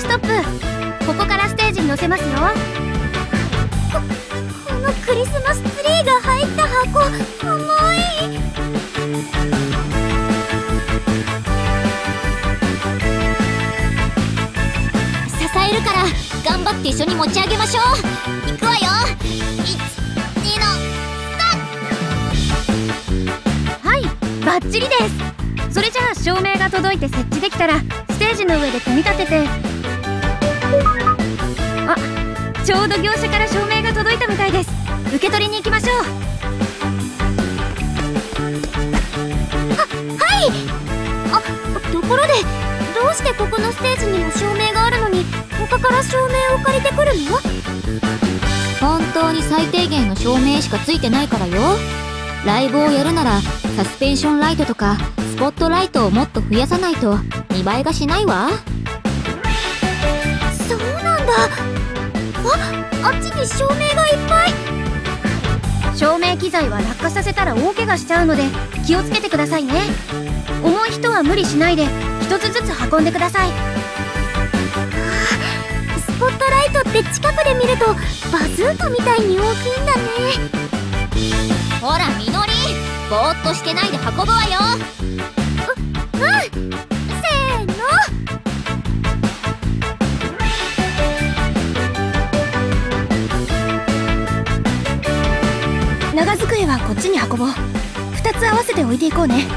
ストップ。ここからステージに乗せますよ。このクリスマスツリーが入った箱、重い。支えるから頑張って一緒に持ち上げましょう。いくわよ。1、2のはい、バッチリです。それじゃあ照明が届いて設置できたらステージの上で組み立てて。あ、ちょうど業者から照明が届いたみたいです。受け取りに行きましょう。はい。ところでどうしてここのステージにも照明があるのに他から照明を借りてくるの？本当に最低限の照明しかついてないからよ。ライブをやるならサスペンションライトとかスポットライトをもっと増やさないと見栄えがしないわ。そうなんだ。あっちに照明がいっぱい。照明機材は落下させたら大怪我しちゃうので気をつけてくださいね。重い人は無理しないで一つずつ運んでください。スポットライトって近くで見るとバズーカみたいに大きいんだね。ほらみのり、ぼーっとしてないで運ぶわよ。せーの。長机はこっちに運ぼう。2つ合わせて置いていこうね。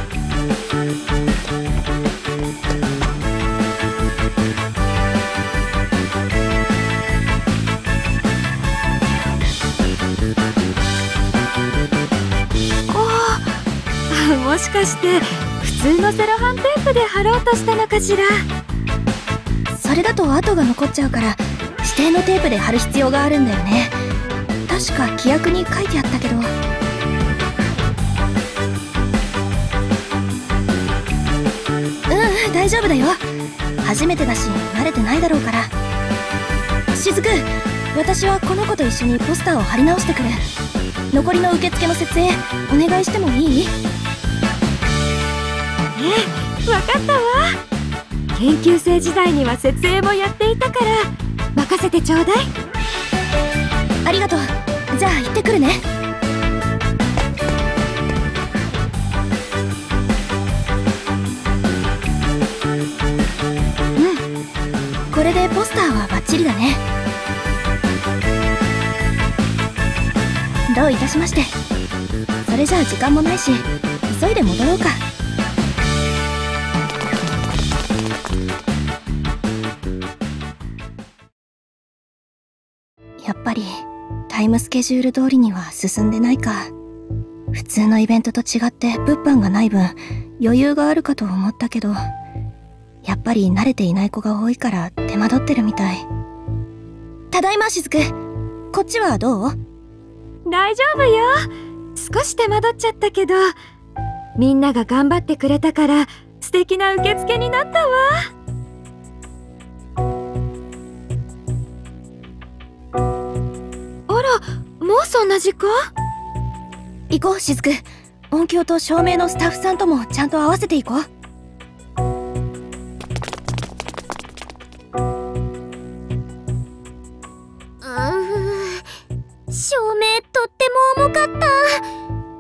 もしかして普通のセロハンテープで貼ろうとしたのかしら。 それだと跡が残っちゃうから指定のテープで貼る必要があるんだよね。確か規約に書いてあったけど。大丈夫だよ。初めてだし慣れてないだろうから。しずく、私はこの子と一緒にポスターを貼り直してくる。残りの受付の設営お願いしてもいい？ わかったわ。研究生時代には設営もやっていたから任せてちょうだい。 ありがとう。じゃあ行ってくるね。これでポスターはバッチリだね。どういたしまして。それじゃあ時間もないし急いで戻ろうか。やっぱりタイムスケジュール通りには進んでないか。普通のイベントと違って物販がない分余裕があるかと思ったけど、やっぱり慣れていない子が多いから手間取ってるみたい。ただいましずく。こっちはどう？ 大丈夫よ。少し手間取っちゃったけどみんなが頑張ってくれたから素敵な受付になったわ。あら、もうそんな時間？ 行こうしずく。音響と照明のスタッフさんともちゃんと合わせていこう。照明とっても重かった。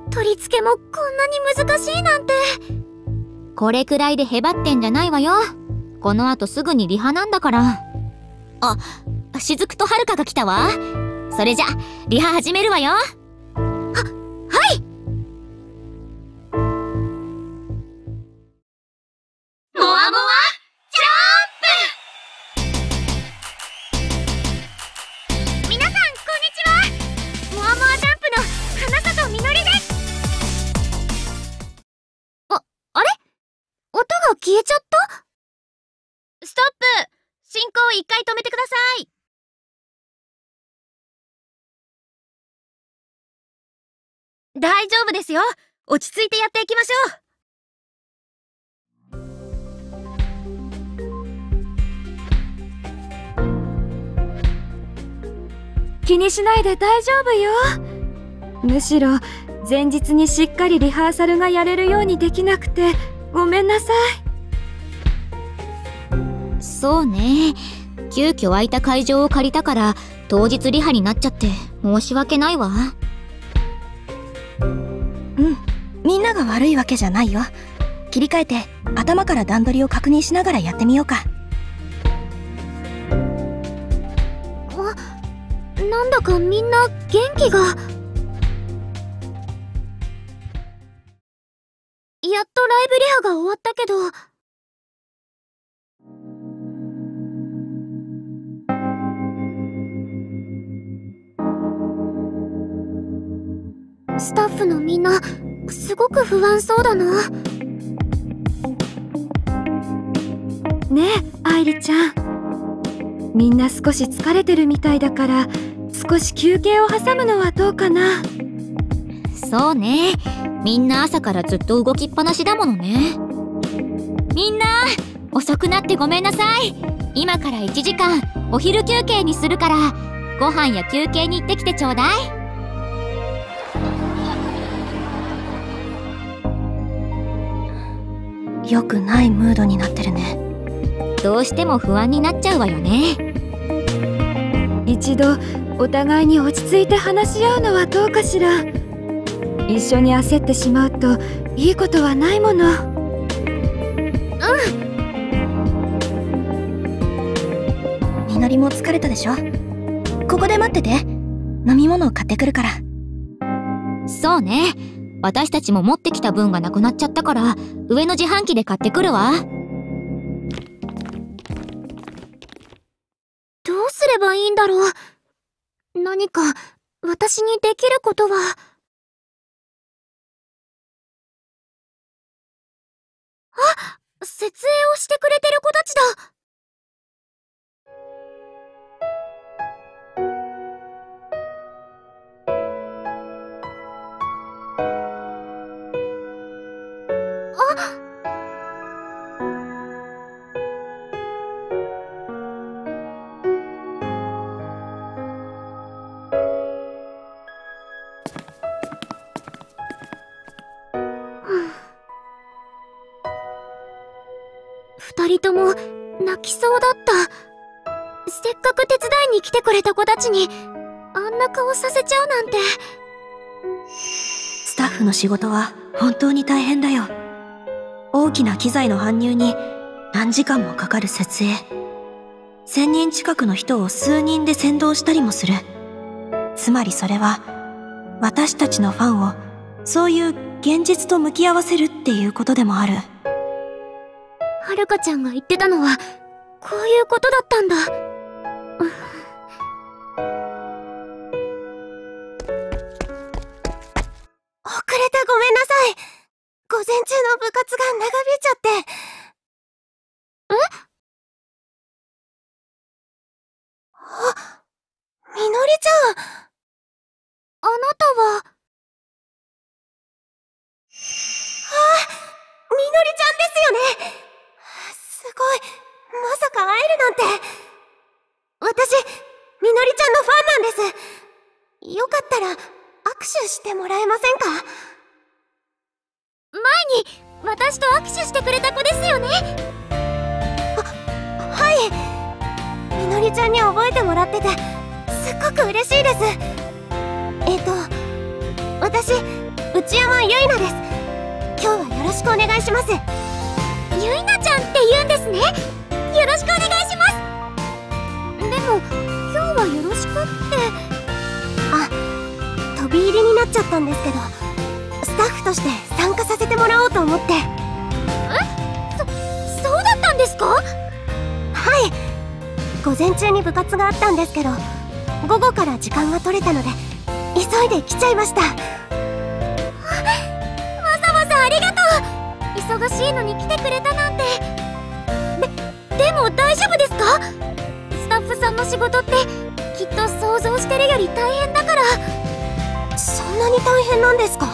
取り付けもこんなに難しいなんて。 これくらいでへばってんじゃないわよ。この後すぐにリハなんだから。あ、しずくとはるかが来たわ。それじゃリハ始めるわよ。はい。モアモアジャンプ。 皆さんこんにちは。モアモアジャンプの花里みのりです。あれ？音が消えちゃった？ストップ！進行を一回止めてください。大丈夫ですよ。落ち着いてやっていきましょう。気にしないで大丈夫よ。むしろ前日にしっかりリハーサルがやれるようにできなくてごめんなさい。 そうね。 急遽空いた会場を借りたから当日リハになっちゃって申し訳ないわ。 みんなが悪いわけじゃないよ。切り替えて頭から段取りを確認しながらやってみようか。 なんだかみんな元気が。やっとライブリハが終わったけど、スタッフのみんなすごく不安そうだな。 ねえ愛梨ちゃん、みんな少し疲れてるみたいだから少し休憩を挟むのはどうかな。 そうね、みんな朝からずっと動きっぱなしだものね。みんな遅くなってごめんなさい。今から1時間お昼休憩にするからご飯や休憩に行ってきてちょうだい。 良くないムードになってるね。 どうしても不安になっちゃうわよね。 一度お互いに落ち着いて話し合うのはどうかしら。一緒に焦ってしまうといいことはないもの。 みのりも疲れたでしょ。ここで待ってて、飲み物を買ってくるから。 そうね、私たちも持ってきた分がなくなっちゃったから上の自販機で買ってくるわ。 どうすればいいんだろう。何か私にできることは。設営をしてくれてる子たちだ。二人とも泣きそうだった。せっかく手伝いに来てくれた子たちにあんな顔させちゃうなんて。 スタッフの仕事は本当に大変だよ。大きな機材の搬入に何時間もかかる設営。1000人近くの人を数人で先導したりもする。つまりそれは私たちのファンをそういう現実と向き合わせるっていうことでもある。 はるかちゃんが言ってたのはこういうことだったんだ。 遅れてごめんなさい。午前中の部活が長引いちゃって。みのりちゃん。 あなたは。 みのりちゃんですよね。すごい。まさか会えるなんて。私、みのりちゃんのファンなんです。よかったら握手してもらえませんか？ 前に私と握手してくれた子ですよね。 はい。みのりちゃんに覚えてもらっててすっごく嬉しいです。私、内山ゆいなです。今日はよろしくお願いします。 ゆいなちゃんって言うんですね。よろしくお願いします。でも今日はよろしくって。 飛び入りになっちゃったんですけど、スタッフとして参加させてもらおうと思って。 そうだったんですか？ はい。午前中に部活があったんですけど、午後から時間が取れたので急いで来ちゃいました。 わざわざありがとう。忙しいのに来てくれたなんて。でも大丈夫ですか？スタッフさんの仕事ってきっと想像してるより大変だから。 そんなに大変なんですか？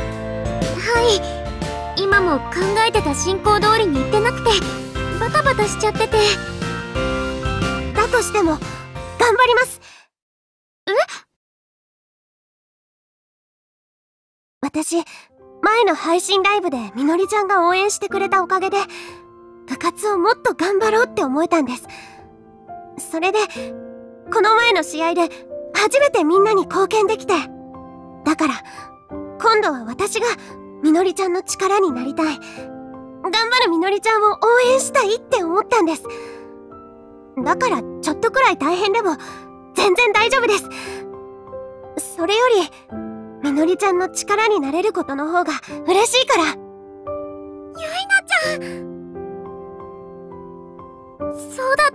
はい。今も考えてた進行通りにいってなくてバタバタしちゃってて。 だとしても頑張ります。私、前の配信ライブでみのりちゃんが応援してくれたおかげで部活をもっと頑張ろうって思えたんです。 それで、この前の試合で初めてみんなに貢献できて。だから、今度は私がみのりちゃんの力になりたい。頑張るみのりちゃんを応援したいって思ったんです。だからちょっとくらい大変でも全然大丈夫です。それより、みのりちゃんの力になれることの方が嬉しいから。ゆいなちゃん。そうだった。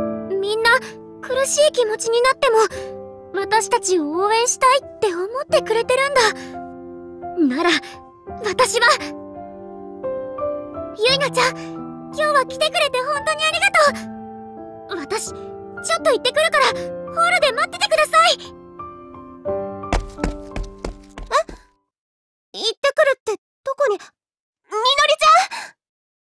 みんな苦しい気持ちになっても私たちを応援したいって思ってくれてるんだ。なら私は。ゆいなちゃん、今日は来てくれて本当にありがとう。私ちょっと行ってくるからホールで待っててください。行ってくるってどこに。みのりちゃん。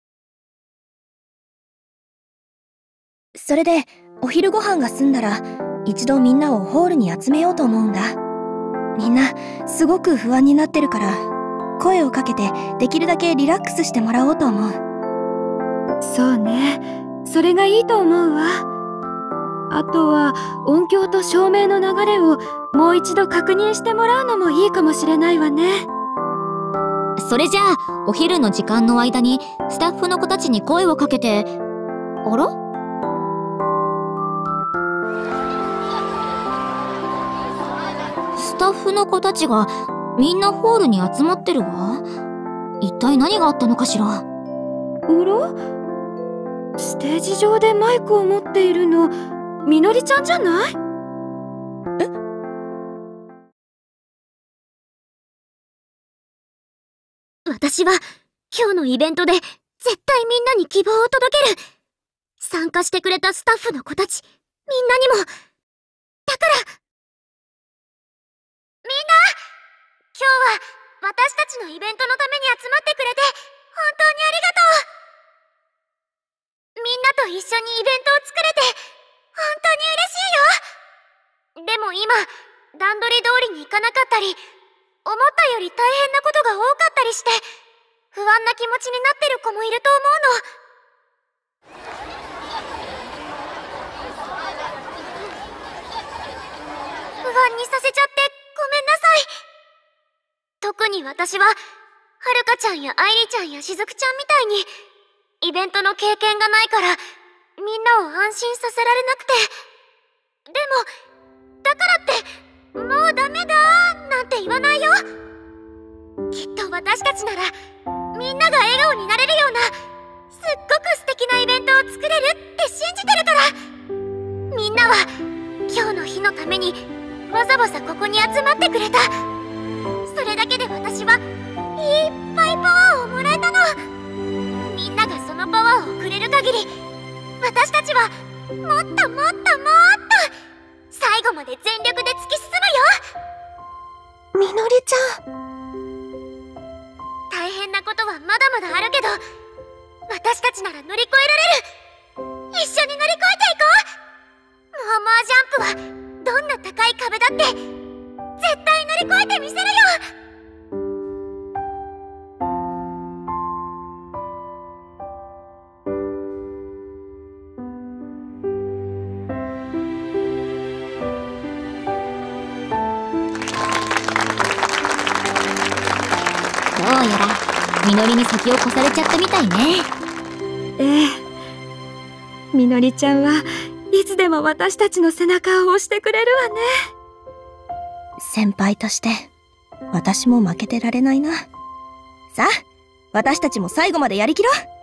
それでお昼ご飯が済んだら一度みんなをホールに集めようと思うんだ。みんなすごく不安になってるから声をかけてできるだけリラックスしてもらおうと思う。 そうね、それがいいと思うわ。あとは音響と照明の流れをもう一度確認してもらうのもいいかもしれないわね。 それじゃあお昼の時間の間にスタッフの子たちに声をかけて。あら？スタッフの子たちがみんなホールに集まってるわ。一体何があったのかしら。 あら？ステージ上でマイクを持っているのみのりちゃんじゃない？ 私は今日のイベントで絶対みんなに希望を届ける。参加してくれたスタッフの子たちみんなにも。だからみんな、今日は私たちのイベントのために集まってくれて本当にありがとう。みんなと一緒にイベントを作れて本当に嬉しいよ。でも今段取り通りにいかなかったり、思ったより大変なことが多かったりして不安な気持ちになってる子もいると思うの。不安にさせちゃってごめんなさい。特に私ははるかちゃんや愛梨ちゃんやしずくちゃんみたいにイベントの経験がないからみんなを安心させられなくて。でもだからってもうダメだーなんて言わないよ。きっと私たちならみんなが笑顔になれるようなすっごく素敵なイベントを作れるって信じてるから。みんなは今日の日のためにわざわざここに集まってくれた。それだけで私はいっぱいパワーをもらえたの。みんながそのパワーをくれる限り私たちはもっともっともっと最後まで全力で突き進むよ。みのりちゃん。大変なことはまだまだあるけど私たちなら乗り越えられる。一緒に乗り越えていこう。モアモアジャンプはどんな高い壁だって絶対乗り越えてみせるよ。 どうやらみのりに先を越されちゃったみたいね。 ええ、みのりちゃんはいつでも私たちの背中を押してくれるわね。 先輩として私も負けてられないな。さあ、私たちも最後までやりきろう。